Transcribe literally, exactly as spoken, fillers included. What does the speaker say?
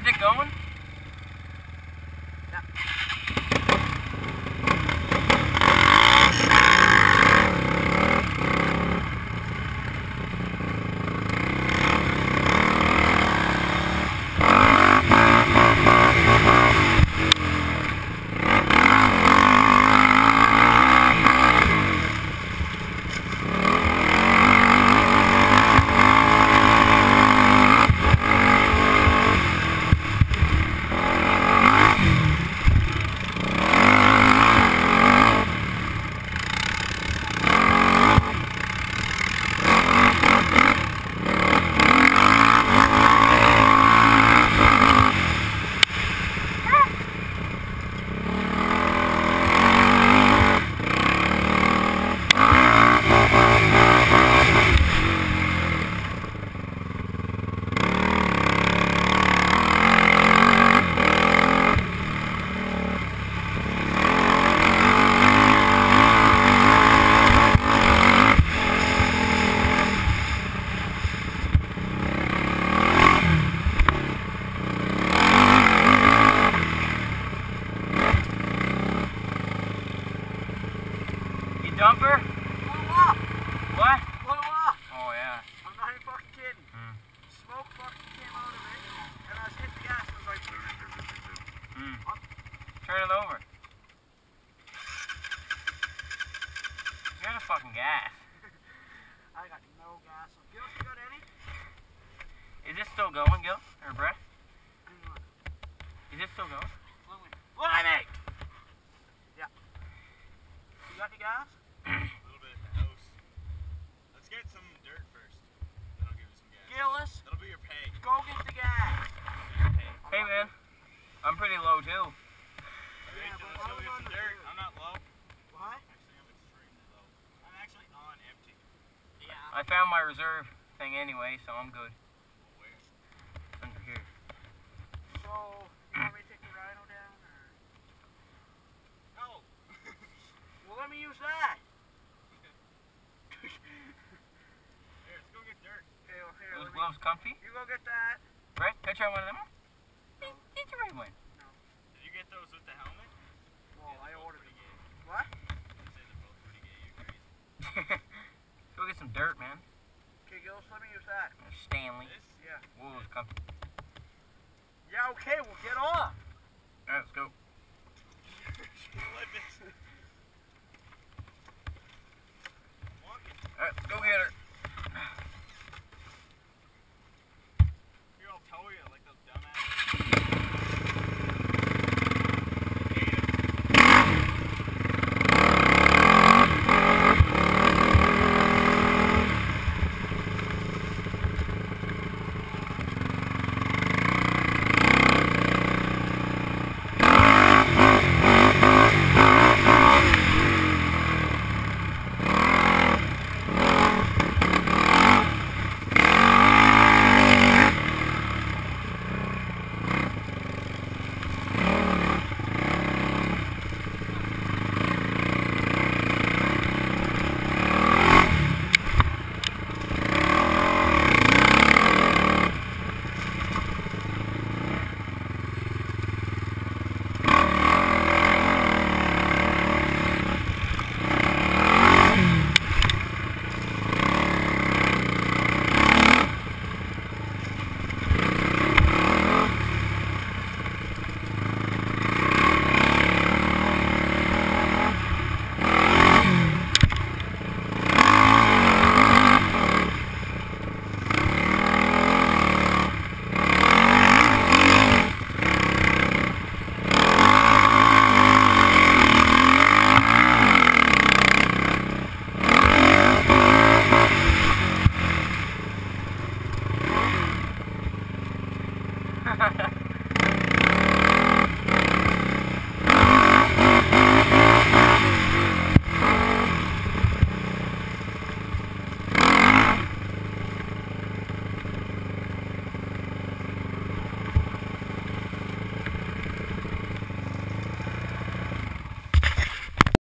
Is it going? Dumper? Blew up! What? Blew up! Oh yeah. I'm not even fucking kidding. Mm. Smoke fucking came out of it, and I was hitting the gas and it was like... Mm. Turn it over. You're the fucking gas. I got no gas. Gil, you got any? Is this still going, Gil? Or Brett? Is it still going? Look at me! Yeah. You got any gas? A little bit at the house. Let's get some dirt first. Then I'll give you some gas. Gillis, That'll be your pay. go get the gas. Your pay. Hey man, I'm pretty low too. Alright, Yeah, then but let's I go was get on some the dirt. dirt. I'm not low. What? Actually, I'm extremely low. I'm actually on empty. Yeah. I found my reserve thing anyway, so I'm good. Well, where? Under here. So, you want me to take the rhino down, or? No! Well, let me use that. Here, let's go get dirt. Here, here, Those let me... gloves comfy? You go get that. Brett, can I try one of them? Get the right one. Did you get those with the helmet? Well, Yeah, I they're both ordered pretty them. gay. What? I'd say they're both pretty gay. You're crazy. Go get some dirt, man. Okay, Gillis, let me use that. Stanley. This? Yeah. Wool is comfy. Yeah, okay, well, get off. Alright, let's go. Let this. Walking. Alright, let's go get her.